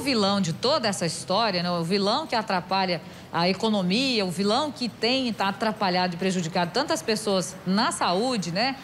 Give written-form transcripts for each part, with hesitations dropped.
vilão de toda essa história, né, o vilão que atrapalha a economia, o vilão que tem atrapalhado e prejudicado tantas pessoas na saúde, né?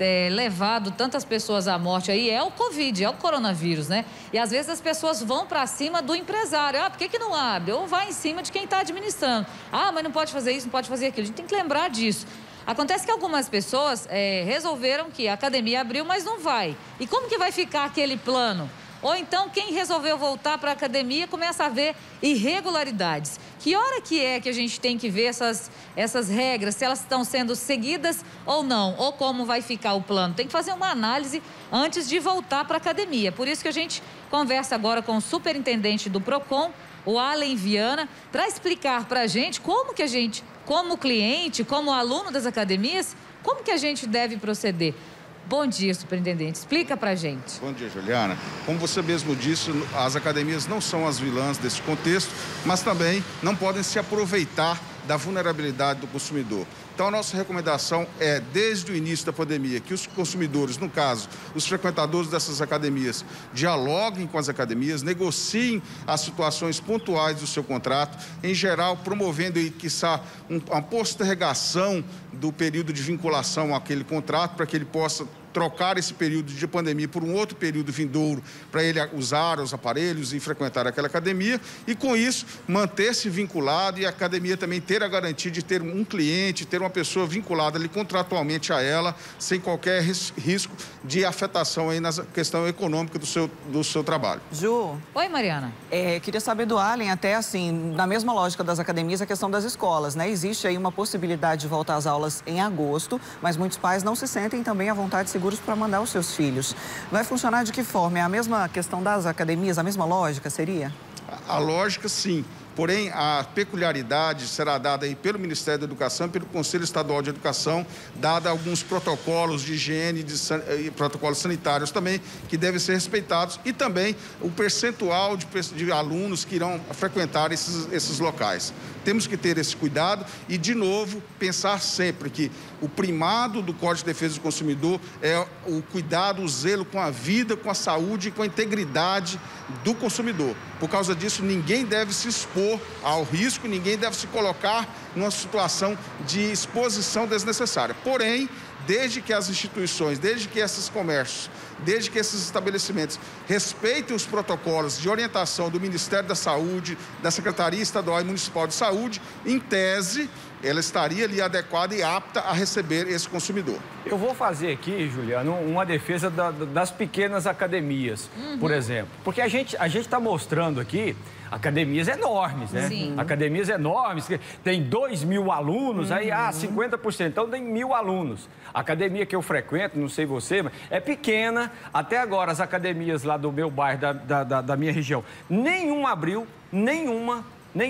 Levado tantas pessoas à morte aí é o Covid, é o coronavírus, né? E às vezes as pessoas vão para cima do empresário. Ah, por que não abre? Ou vai em cima de quem está administrando. Ah, mas não pode fazer isso, não pode fazer aquilo. A gente tem que lembrar disso. Acontece que algumas pessoas resolveram que a academia abriu, mas não vai. E como que vai ficar aquele plano? Ou então, quem resolveu voltar para a academia começa a ver irregularidades. Que hora que é que a gente tem que ver essas regras, se elas estão sendo seguidas ou não? Ou como vai ficar o plano? Tem que fazer uma análise antes de voltar para a academia. Por isso que a gente conversa agora com o superintendente do PROCON, o Allen Viana, para explicar para a gente como que a gente, como cliente, como aluno das academias, como que a gente deve proceder. Bom dia, superintendente. Explica pra gente. Bom dia, Juliana. Como você mesmo disse, as academias não são as vilãs desse contexto, mas também não podem se aproveitar da vulnerabilidade do consumidor. Então, a nossa recomendação é, desde o início da pandemia, que os consumidores, no caso, os frequentadores dessas academias, dialoguem com as academias, negociem as situações pontuais do seu contrato, em geral, promovendo, quiçá, uma postergação do período de vinculação àquele contrato, para que ele possa trocar esse período de pandemia por um outro período vindouro para ele usar os aparelhos e frequentar aquela academia e, com isso, manter-se vinculado e a academia também ter a garantia de ter um cliente, ter uma pessoa vinculada ali contratualmente a ela, sem qualquer risco de afetação aí na questão econômica do seu trabalho. Ju. Oi, Mariana. Queria saber do Allen, até assim, na mesma lógica das academias, a questão das escolas, né? Existe aí uma possibilidade de voltar às aulas em agosto, mas muitos pais não se sentem também à vontade seguros para mandar os seus filhos. Vai funcionar de que forma? É a mesma questão das academias, a mesma lógica seria? A lógica, sim. Porém, a peculiaridade será dada aí pelo Ministério da Educação e pelo Conselho Estadual de Educação, dada alguns protocolos de higiene e protocolos sanitários também, que devem ser respeitados, e também o percentual de alunos que irão frequentar esses locais. Temos que ter esse cuidado e, de novo, pensar sempre que o primado do Código de Defesa do Consumidor é o cuidado, o zelo com a vida, com a saúde e com a integridade do consumidor. Por causa disso, ninguém deve se expor ao risco, ninguém deve se colocar numa situação de exposição desnecessária. Porém, desde que as instituições, desde que esses comércios, desde que esses estabelecimentos respeitem os protocolos de orientação do Ministério da Saúde, da Secretaria Estadual e Municipal de Saúde, em tese, ela estaria ali adequada e apta a receber esse consumidor. Eu vou fazer aqui, Juliano, uma defesa das pequenas academias, por exemplo. Porque a gente está mostrando aqui academias enormes, né? Sim. Academias enormes, que tem 2.000 alunos, aí 50%, então tem 1.000 alunos. A academia que eu frequento, não sei você, mas é pequena. Até agora, as academias lá do meu bairro, da minha região, nenhuma abriu, nenhuma.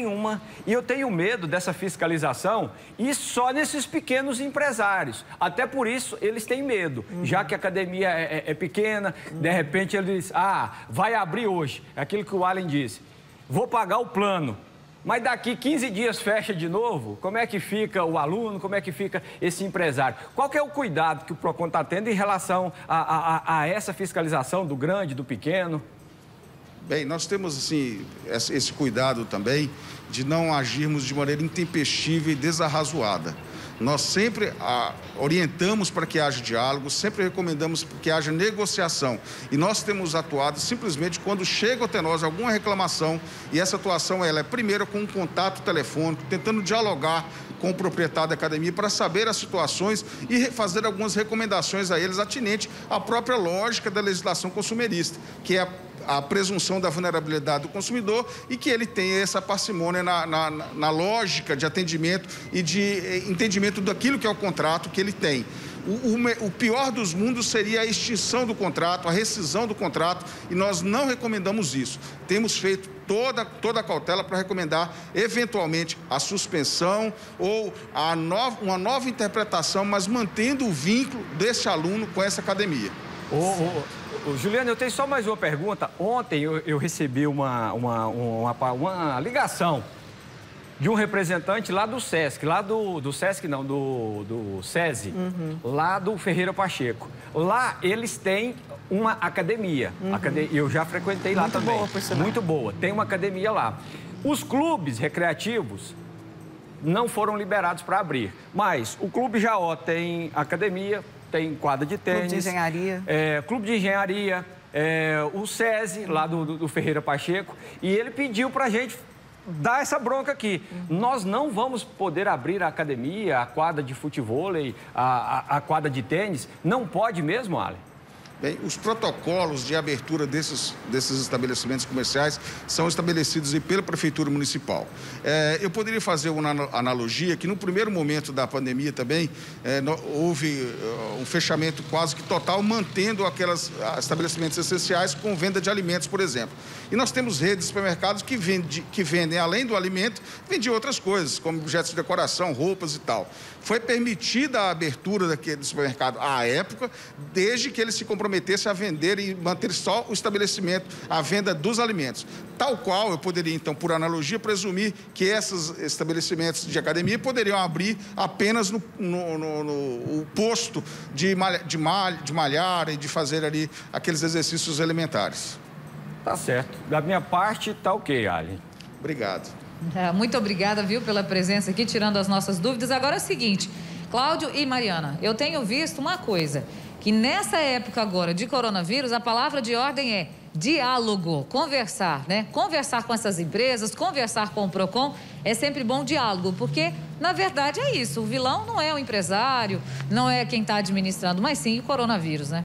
E eu tenho medo dessa fiscalização e só nesses pequenos empresários. Até por isso, eles têm medo. Já que a academia é pequena, de repente eles dizem, vai abrir hoje. É aquilo que o Allen disse. Vou pagar o plano. Mas daqui 15 dias fecha de novo, como é que fica o aluno, como é que fica esse empresário? Qual que é o cuidado que o PROCON está tendo em relação a essa fiscalização do grande, do pequeno? Bem, nós temos, assim, esse cuidado também de não agirmos de maneira intempestiva e desarrazoada. Nós sempre orientamos para que haja diálogo, sempre recomendamos que haja negociação. E nós temos atuado simplesmente quando chega até nós alguma reclamação, e essa atuação ela é primeiro com um contato telefônico, tentando dialogar com o proprietário da academia para saber as situações e fazer algumas recomendações a eles atinentes à própria lógica da legislação consumerista, que é a presunção da vulnerabilidade do consumidor e que ele tenha essa parcimônia na lógica de atendimento e de entendimento daquilo que é o contrato que ele tem. O pior dos mundos seria a extinção do contrato, a rescisão do contrato, e nós não recomendamos isso. Temos feito toda a cautela para recomendar, eventualmente, a suspensão ou uma nova interpretação, mas mantendo o vínculo desse aluno com essa academia. Juliano, eu tenho só mais uma pergunta. Ontem eu recebi uma ligação de um representante lá do SESC, do SESC não, do SESI, lá do Ferreira Pacheco. Lá eles têm uma academia. Eu já frequentei lá muito também. Boa, por sinal. Muito boa. Tem uma academia lá. Os clubes recreativos não foram liberados para abrir, mas o Clube Jaó tem academia, tem quadra de tênis. Clube de engenharia. Clube de engenharia, o SESI, lá do Ferreira Pacheco, e ele pediu para a gente dar essa bronca aqui. Nós não vamos poder abrir a academia, a quadra de futevôlei, a quadra de tênis. Não pode mesmo, Ale? Bem, os protocolos de abertura desses estabelecimentos comerciais são estabelecidos pela Prefeitura Municipal. Eu poderia fazer uma analogia que no primeiro momento da pandemia também houve um fechamento quase que total, mantendo aqueles estabelecimentos essenciais com venda de alimentos, por exemplo. E nós temos redes de supermercados que vendem, além do alimento, vendem outras coisas, como objetos de decoração, roupas e tal. Foi permitida a abertura daquele supermercado à época, desde que ele se comprometesse a vender e manter só o estabelecimento, a venda dos alimentos. Tal qual eu poderia, então, por analogia, presumir que esses estabelecimentos de academia poderiam abrir apenas no posto de malhar e de fazer ali aqueles exercícios elementares. Tá certo. Da minha parte, tá ok, Ali. Obrigado. Muito obrigada, viu, pela presença aqui, tirando as nossas dúvidas. Agora é o seguinte, Cláudio e Mariana, eu tenho visto uma coisa, que nessa época agora de coronavírus, a palavra de ordem é diálogo, conversar, né? Conversar com essas empresas, conversar com o Procon, é sempre bom diálogo, porque, na verdade, é isso. O vilão não é o empresário, não é quem está administrando, mas sim o coronavírus, né?